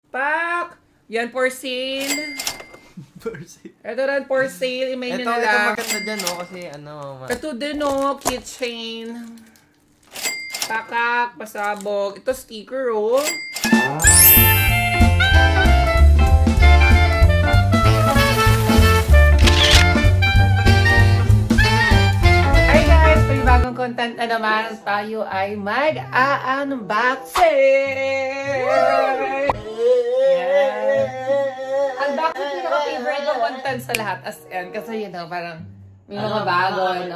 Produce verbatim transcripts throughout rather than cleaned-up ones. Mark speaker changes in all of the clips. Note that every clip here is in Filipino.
Speaker 1: Pak! Yan, for sale.
Speaker 2: For sale.
Speaker 1: Ito rin, for sale. Imay
Speaker 2: ito,
Speaker 1: na lang.
Speaker 2: Ito maganda dyan, no? Kasi ano...
Speaker 1: Ito din, no? Keychain. Pakak, pasabog. Ito, sticker, oh. Bagong content na naman, tayo ay mag-a-unboxing! Yeah. Unboxing yung pinaka-favorite ng content sa lahat as in. Kasi yun know, parang may mga bago. Ano,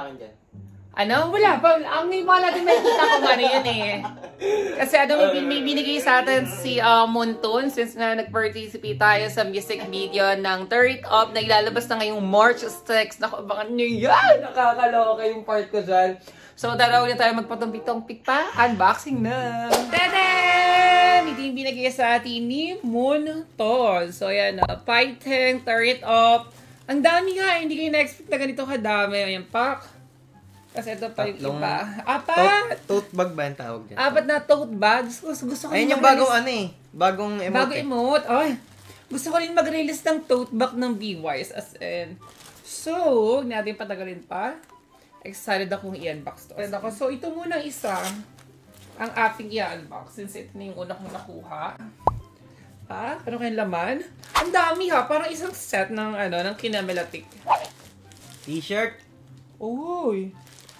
Speaker 1: ano? Wala pa. Ang may mga natin may kita ko man yun eh. Kasi ano, may, may binigay sa atin si uh, Monton since na nag-participate tayo sa music video ng Turn It Up na ilalabas na ngayong March sixth. Naku, baka nyo yan! Nakakaloka yung part ko dyan. So, daraw na tayo magpatumpik-tumpik pa. Unboxing na! Tadaan! Ito yung binigay sa atin ni Monton. So, ayan na. Fighting, Turn It Up. Ang dami nga. Hindi kayo na-expect na ganito kadami. Ayan, pak. Kasi ito pa yung
Speaker 2: Tatlong
Speaker 1: iba. Apat!
Speaker 2: Tote bag ba yung tawag dyan?
Speaker 1: Apat na tote bags. Gusto, gusto ko
Speaker 2: ayun yung bagong ano eh. Bagong emote.
Speaker 1: Bagong emote. Ay, gusto ko rin mag-release ng tote bag ng B Ys as in. So, huwag natin patagalin pa. Excited akong i-unbox to. Ako. So, ito muna isa ang ating i-unbox since ito na yung una kong nakuha. Ha? Ano kayong laman? Ang dami ha. Parang isang set ng ano, ng kinamelatik.
Speaker 2: T-shirt.
Speaker 1: Uy.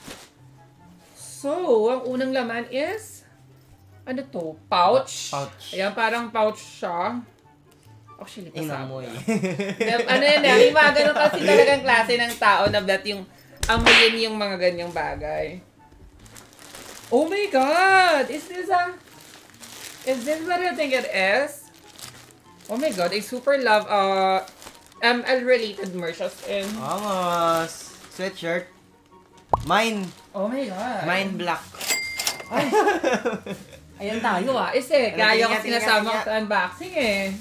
Speaker 1: So, ang unang laman is, ano to? Pouch.
Speaker 2: Pouch.
Speaker 1: Ayan, parang pouch siya. Actually,
Speaker 2: inamoy.
Speaker 1: Ano yan, may mga ganun kasi talagang klase ng tao na that yung amoyin yung mga ganyang bagay. Oh my God! Is this a... Is this what I think it is? Oh my God, I super love uh, M L-related merch as in.
Speaker 2: Angos! Sweatshirt. Mine.
Speaker 1: Oh my God.
Speaker 2: Mine black.
Speaker 1: Ay. Ayan tayo ah. Isa eh. Kaya ko sinasama ko sa unboxing eh.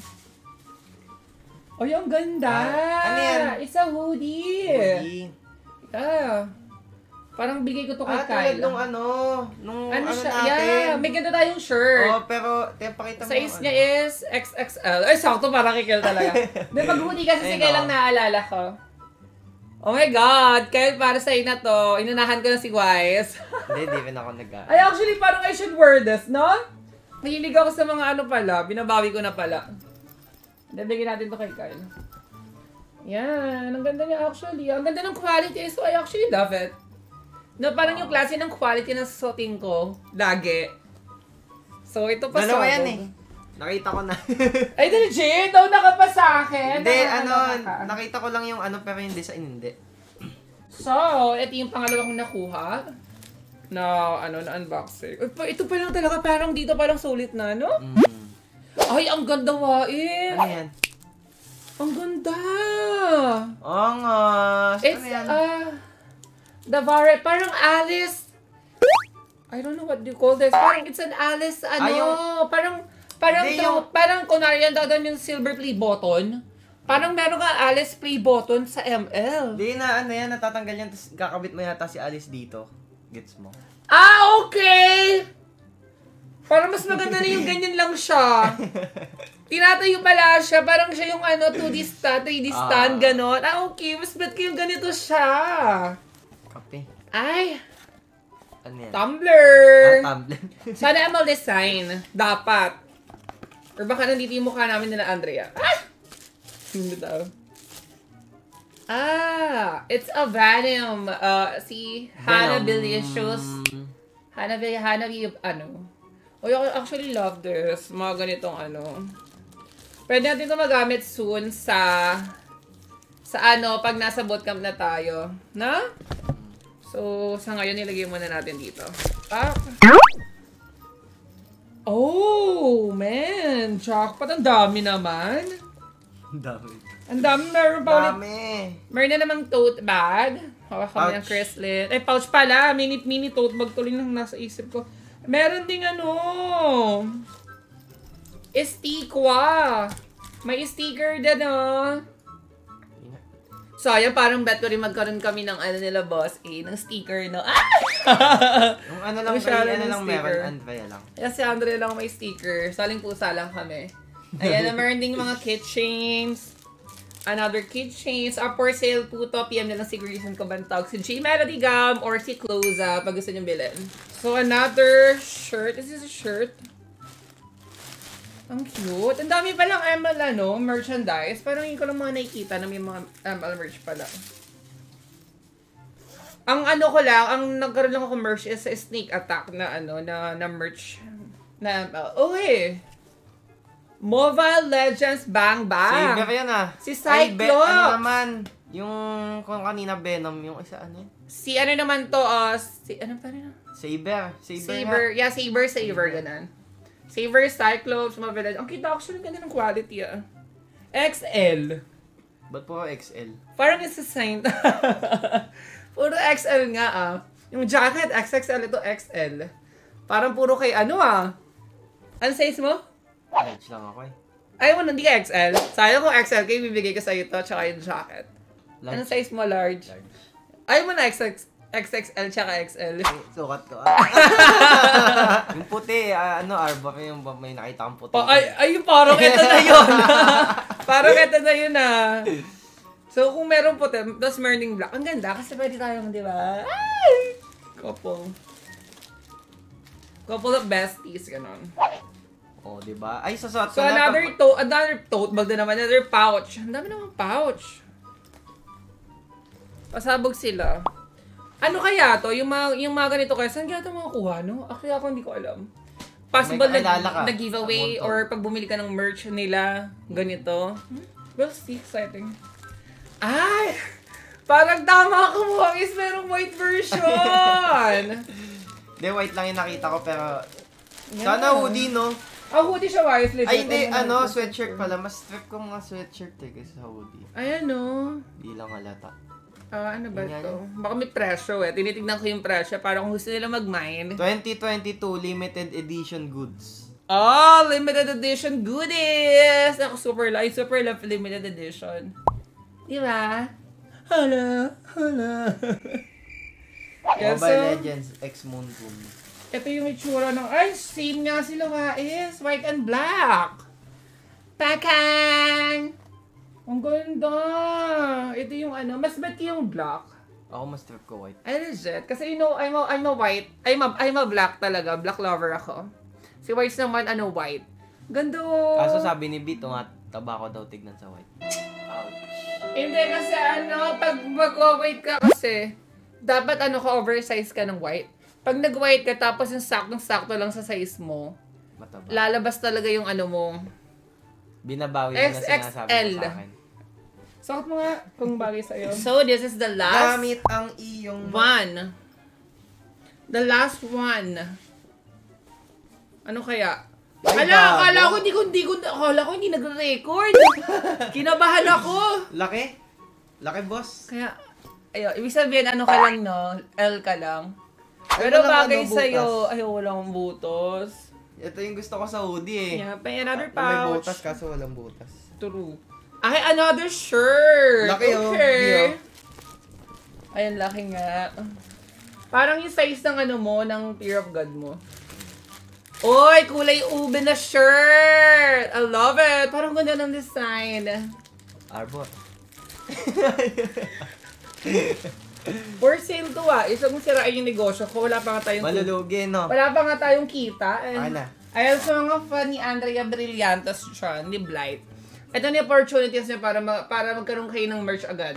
Speaker 1: Ay, ang ganda.
Speaker 2: Ah, ano yan?
Speaker 1: It's a hoodie. Hoodie. Ah. Parang bigay ko to kay
Speaker 2: ah,
Speaker 1: Kyle.
Speaker 2: Nung ano, nung
Speaker 1: ano,
Speaker 2: ano
Speaker 1: siya?
Speaker 2: natin.
Speaker 1: Yeah, may ganda tayong shirt.
Speaker 2: Oh, pero, tiyan, pakita mo.
Speaker 1: Size
Speaker 2: ano.
Speaker 1: niya is X X L. Ay, sakto parang kikil talaga. Di, pag hoodie kasi sige lang naalala ko. Oh my God! Kyle, para sa'yo na to. Inunahan ko na si Wise.
Speaker 2: Hindi, di rin ako nag-
Speaker 1: Ay, actually, parang I should wear this, no? Mahilig ako sa mga ano pala. Binabawi ko na pala. Bigyan natin to kay Kyle. Yan. Ang ganda niya actually. Ang ganda ng quality. So, I actually love it. No, parang yung klase ng quality na susuotin ko. Lagi. So, ito pa
Speaker 2: dalawa yan eh. Nakita ko na.
Speaker 1: Ay, legit? Daw naka pa sa akin.
Speaker 2: Hindi, ano, nakita ko lang yung ano, pero yung design hindi.
Speaker 1: So, ito yung pangalawa kong nakuha. Na, ano, na unboxing. Ito pa lang talaga, parang dito parang sulit na, no? Mm. Ay, ang ganda wain.
Speaker 2: Ano yan?
Speaker 1: Ang ganda.
Speaker 2: Angos.
Speaker 1: It's,
Speaker 2: ano yan?
Speaker 1: uh, the Barret, parang Alice. I don't know what you call this. Parang it's an Alice, ano, Ay, yung... parang, Parang,
Speaker 2: Hindi,
Speaker 1: yung, parang kunwari yan, dadan yung silver play button. Parang meron ka Alice play button sa M L.
Speaker 2: Hindi na, ano yan, natatanggal yan, tapos kakabit mo yata si Alice dito. Gets mo?
Speaker 1: Ah, okay! Parang mas maganda na yung ganyan lang siya. Tinatayo pala siya, parang siya yung ano, two D stand, three D stand, ah. Ganon. Ah, okay, mas bet ko yung ganito siya.
Speaker 2: Kape.
Speaker 1: Ay!
Speaker 2: Ano yan?
Speaker 1: Tumblr!
Speaker 2: Ah, Tumblr.
Speaker 1: Sana M L design. Dapat. Or baka nandito yung mukha namin nila Andrea. Ah! Hindi daw. Ah! It's a Venom. Uh, si Hannah Bilicious. Hannah Bilicious. Hannah ano. Oh, I actually love this. Mga ganitong ano. Pwede natin ito magamit soon sa sa ano, pag nasa bootcamp na tayo. Na? So, sa ngayon, nilagay muna natin dito. Ah! Oh, man! Jackpot! Ang dami naman!
Speaker 2: Ang dami.
Speaker 1: Ang dami. Meron pa ulit.
Speaker 2: Dami!
Speaker 1: Meron na namang tote bag. Hawak kami ng Chrislyn. Ay, pouch pala. Mini, mini tote bag tuloy lang nasa isip ko. Meron ding ano. Estikwa. May sticker din, oh. So, ayan, parang bet ko rin magkaroon kami ng ano nila, boss, eh, ng sticker, no? Ah!
Speaker 2: Yung ano lang, kay, ano lang sticker. Meron, Andrea lang.
Speaker 1: Kaya si Andrea lang may sticker. Saling pusa lang kami. Ayan, na meron ding mga keychains. Another keychains. Up for sale po to. P M na lang si Grayson Kabantag. Si J Melody Gum or si Cloza pag gusto nyo bilhin. So, another shirt. Is this a shirt? Ang cute. Ang dami palang M L, ano, merchandise. Parang hindi ko lang mga nakikita na may mga M L merch pala. Ang ano ko lang, ang nagkaroon lang ako merch is sa Snake Attack na ano, na, na merch na M L. Oh, eh. Mobile Legends Bang Bang.
Speaker 2: Saber yan ah.
Speaker 1: Si Cyclops.
Speaker 2: Ay, ano naman, yung kung kanina Venom, yung isa ano?
Speaker 1: Si ano naman to, uh, si, ano pa rin?
Speaker 2: Saber. Saber.
Speaker 1: Saber. Yeah, Saber, Saber, ganun. Saber, Cyclops, Mobile Legends. Ang kita actually, ganda ng quality ah. X L.
Speaker 2: Ba't po X L?
Speaker 1: Parang it's a sign. Puro X L nga ah. Yung jacket, X X L, ito X L. Parang puro kay ano ah. Ano size mo?
Speaker 2: Large lang ako eh.
Speaker 1: Ay, mo, hindi ka X L. Sayang kung X L kayo, bibigay ko sa'yo ito, tsaka yung jacket.
Speaker 2: Large.
Speaker 1: Anong size mo, large?
Speaker 2: Large.
Speaker 1: Ay mo na X X L tsaka X L.
Speaker 2: Eh, sukat ko ah. Yung puti, uh, ano, Arbor, yung may nakita kang puti.
Speaker 1: Oh, ay, ay, parang ito na yun. Parang ito na yun ah. So, kung meron puti, tapos meron yung black. Ang ganda, kasi pwede tayong, di ba? Ay! Couple. Couple of besties, ganon.
Speaker 2: Oh, di ba? Ay, sasot
Speaker 1: So, another tote, another tote bag na naman, another pouch. Ang dami naman pouch. Pasabog sila. Ano kaya to? Yung mga, yung mga ganito kaya, saan kaya ito makakuha, no? Actually, ako hindi ko alam. Possible na, na giveaway or pag bumili ka ng merch nila, ganito. Hmm? Well, see, exciting. Ay! Parang tama ako mo, is merong white version!
Speaker 2: Hindi, white lang yung nakita ko, pero
Speaker 1: Yeah.
Speaker 2: sana hoodie, no?
Speaker 1: Ah, oh, hoodie siya, white. Legit.
Speaker 2: Ay, hindi, ano, sweatshirt pala. Mas trip ko mga sweatshirt eh, kaysa sa hoodie.
Speaker 1: Ay, ano?
Speaker 2: Di lang halata.
Speaker 1: Ah, ano ba
Speaker 2: Ganyan.
Speaker 1: ito? Baka may presyo eh. Tinitignan ko yung presyo para kung gusto nila mag-mine.
Speaker 2: twenty twenty-two limited edition goods.
Speaker 1: Oh, limited edition goodies! Ako super love, super love limited edition. Di ba? Hala, hala.
Speaker 2: Mobile
Speaker 1: so,
Speaker 2: Legends X Moon Boom.
Speaker 1: Ito yung itsura ng, ay, same nga sila guys. White and black. Pakang! Ang ganda. Ito yung ano, mas bet yung black.
Speaker 2: Ako mas trip ko white.
Speaker 1: Ay, legit. Kasi you know, I'm a, I'm a white. I'm a, I'm a black talaga. Black lover ako. Si White naman, ano, white. Ganda.
Speaker 2: Kaso sabi ni Bito nga, taba ko daw tignan sa white. Ouch.
Speaker 1: Hindi kasi ano, pag mag-white ka kasi, dapat ano ka, oversize ka ng white. Pag nag-white ka, tapos yung saktong-sakto lang sa size mo,
Speaker 2: mataba.
Speaker 1: Lalabas talaga yung ano mo.
Speaker 2: Binabawi mo na sinasabi mo sa akin.
Speaker 1: Sakot mo nga kung bagay sa'yo. So, this is the last
Speaker 2: Gamit ang iyong
Speaker 1: one. The last one. Ano kaya?
Speaker 2: Ay,
Speaker 1: Ala,
Speaker 2: bago.
Speaker 1: akala ko hindi ko, hindi ko, akala ko hindi nagre-record. Kinabahan ako.
Speaker 2: Laki? Laki, boss?
Speaker 1: Kaya, ayo, ibig sabihin, ano ka lang, no? L ka lang. Pero
Speaker 2: walang
Speaker 1: bagay
Speaker 2: ano,
Speaker 1: sa'yo, ay, walang butos.
Speaker 2: Ito yung gusto ko sa hoodie eh.
Speaker 1: Yeah, pa another
Speaker 2: May
Speaker 1: pouch.
Speaker 2: butas kaso walang butas.
Speaker 1: True. Ay, another shirt.
Speaker 2: Laki oh.
Speaker 1: Okay. Ayan, laki nga. Parang yung size ng ano mo, ng Fear of God mo. Oy, kulay ube na shirt! I love it! Parang ganda ng design.
Speaker 2: Arbor.
Speaker 1: For sale to ah. Isang sirain yung negosyo ko. Wala pa nga tayong...
Speaker 2: Malulugi, no?
Speaker 1: Wala pa nga tayong kita. Eh.
Speaker 2: Ay na.
Speaker 1: Ayan, sa mga fan ni Andrea Brillantes siya, ni Blight. Ito na yung opportunities niya para, ma para magkaroon kayo ng merch agad.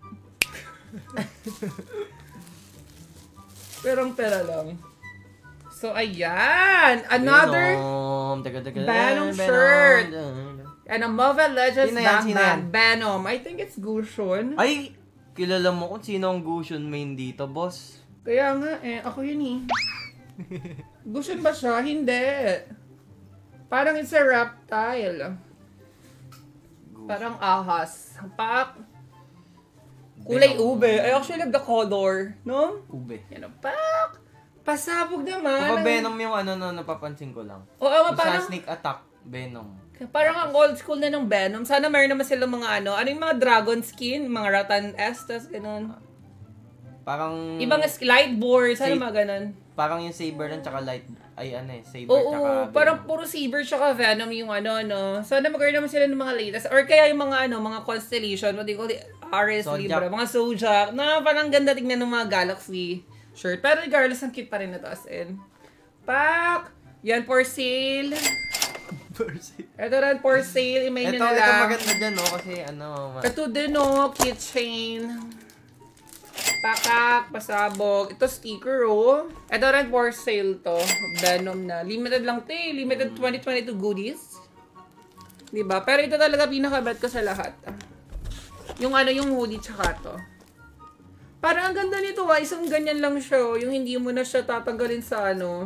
Speaker 1: Perang pera lang. So, ayan. Another
Speaker 2: Venom. Taga, taga,
Speaker 1: Venom
Speaker 2: Venom
Speaker 1: shirt.
Speaker 2: Venom.
Speaker 1: And a Mobile Legends
Speaker 2: Sino yan?
Speaker 1: Bang
Speaker 2: Sino
Speaker 1: Bang
Speaker 2: yan?
Speaker 1: Venom. I think it's Gushun.
Speaker 2: Ay! Kilala mo kung sino ang Gushun main dito, boss.
Speaker 1: Kaya nga eh, ako yun eh. Gushun ba siya? Hindi. Parang it's a reptile. Parang ahas. Pak. Kulay
Speaker 2: Venom.
Speaker 1: ube. I actually like the color. No?
Speaker 2: Ube.
Speaker 1: Yan o, pak. Pasabog naman.
Speaker 2: Papa Venom yung ano no, napapansin ko lang.
Speaker 1: Oo, nga
Speaker 2: Yung
Speaker 1: parang,
Speaker 2: sa Sneak Attack, Venom.
Speaker 1: parang ang old school na ng Venom. Sana meron naman sila mga ano, ano yung mga dragon skin, mga Rattan Estes, ganun.
Speaker 2: Parang...
Speaker 1: Ibang Lightboard, sana
Speaker 2: Sa-
Speaker 1: mga ganun.
Speaker 2: Parang yung Saber lang tsaka Light... Ay, ano eh, Saber
Speaker 1: Oo,
Speaker 2: tsaka
Speaker 1: parang puro Saber tsaka Venom yung ano, no. Sana mag-earn naman sila ng mga latest. Or kaya yung mga, ano, mga constellation, what do you call it? Aries, Libra, mga Zodiac. Na parang ganda tingnan ng mga Galaxy shirt. Pero regardless, ang cute pa rin na to as in. Pak! Yan, for sale.
Speaker 2: For sale.
Speaker 1: Ito rin, for sale. Imay nyo na lang.
Speaker 2: Ito maganda dyan, no? Kasi ano...
Speaker 1: Ito din, no? Keychain. Pakak, pasabog. Ito sticker, oh. Ito rin for sale to. Venom na. Limited lang to eh. Limited twenty twenty-two goodies. Diba? Pero ito talaga pinaka-bet ko sa lahat. Yung ano, yung hoodie tsaka to. Parang ang ganda nito, ah. Isang ganyan lang siya. Yung hindi mo na siya tatanggalin sa ano.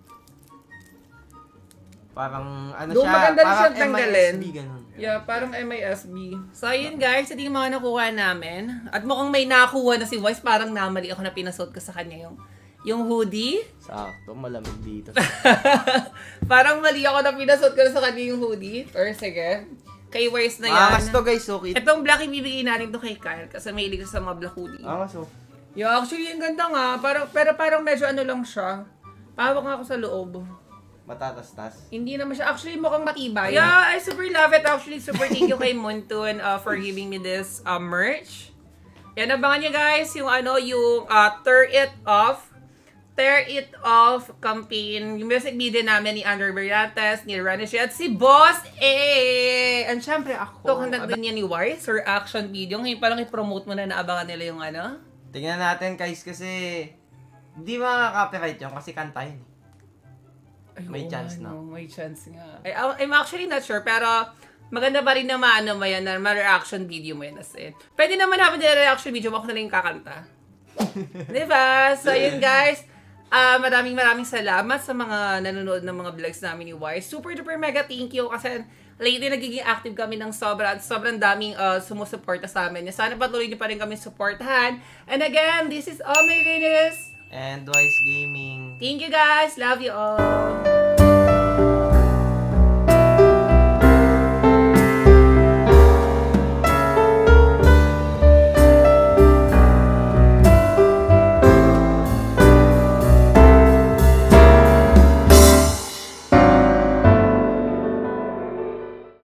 Speaker 2: Parang ano
Speaker 1: Doon
Speaker 2: siya,
Speaker 1: maganda rin siya
Speaker 2: parang
Speaker 1: tanggalin.
Speaker 2: M I S B, ganun.
Speaker 1: Yeah, parang M I S B. So, ayun guys, ito yung mga nakuha namin. At mukhang may nakuha na si Wise. Parang namali ako na pinasuot ko sa kanya yung, yung hoodie.
Speaker 2: Sakto, malamig dito.
Speaker 1: Parang mali ako na pinasuot ko na sa kanya yung hoodie. Or sige, kay Wise na yan.
Speaker 2: Angas to guys, okay.
Speaker 1: Itong black ibibigay natin to kay Kyle kasi may ilig sa mga black hoodie.
Speaker 2: Angas oh.
Speaker 1: Yeah, actually, yung ganda nga. Parang, pero parang medyo ano lang siya. Pawak nga ako sa loob.
Speaker 2: Matatastas.
Speaker 1: Hindi naman siya. Actually, mukhang matibay. Yeah, I super love it. Actually, super thank you kay Montun uh, for giving me this uh, merch. Yan, abangan nyo guys yung ano, yung uh, Tear It Off. Tear It Off campaign. Yung music video namin ni Andrew Beryates, ni Ranishi, at si Boss A. And syempre ako. Ito, content din yan ni Wise or action video. Ngayon parang i-promote mo na naabangan nila yung ano.
Speaker 2: Tingnan natin guys kasi hindi makaka-copyright yun kasi kanta yun.
Speaker 1: Ay,
Speaker 2: may
Speaker 1: oh,
Speaker 2: chance
Speaker 1: no,
Speaker 2: na.
Speaker 1: may chance nga. I, I'm actually not sure, pero maganda pa rin na maano mo yan, na ma-reaction video mo yan as in. Pwede naman habang reaction video mo ako na lang yung kakanta. Diba? So, yun guys. Uh, maraming maraming salamat sa mga nanonood ng mga vlogs namin ni Wise. Super duper mega thank you kasi lately nagiging active kami ng sobra at sobrang daming uh, sumusuporta sa amin. Sana patuloy niyo pa rin kami supportahan. And again, this is all my videos.
Speaker 2: And Wise Gaming.
Speaker 1: Thank you guys. Love you all.